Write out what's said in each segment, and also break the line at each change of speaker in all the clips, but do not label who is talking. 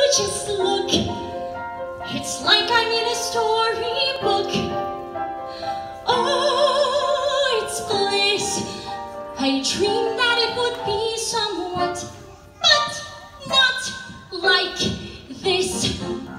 just look. It's like I'm in a storybook. Oh, it's bliss. I dreamed that it would be somewhat, but not like this.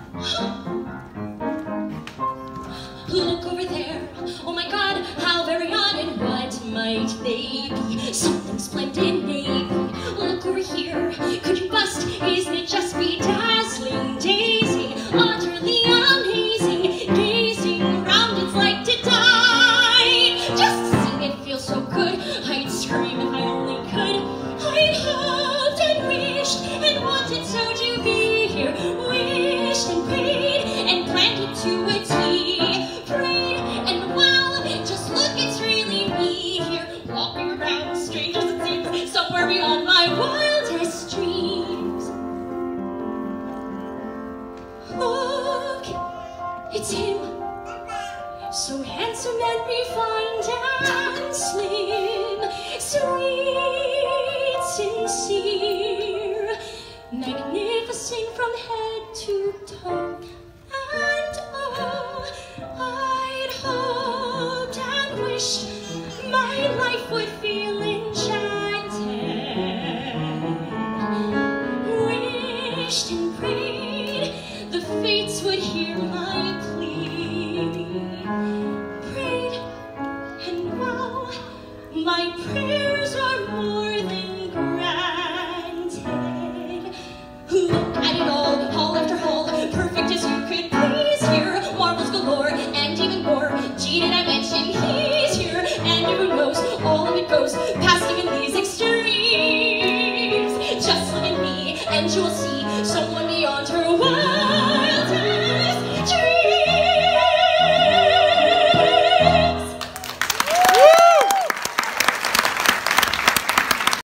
Look over there. Oh my God, how very odd, and what might they be? Something splendid, maybe. Look over here. Could you bust? Isn't it just bedazzling, dazing, utterly amazing? Gazing around, it's like to die. Just seeing it feels so good. I'd scream if I only could. I'd hoped and wished and wanted so to be here. Wished and prayed and planned it to a T. Prayed and wow, just look, it's really me here, walking around, strangers it seems, somewhere beyond my wildest dreams. Look, it's him, so handsome and refined and slim, sweet, sincere, magnificent from head to toe. And oh, I'd hoped and wished my life would feel enchanted. Wished and prayed the fates would hear my plea. Prayed, and wow, my prayers are more than granted. Look at it all after hall, perfect as you could please here. Marbles galore, and even more. Gee, did I mention he's here? And who knows, all of it goes past even these extremes. Just look at me, and you'll see someone beyond her.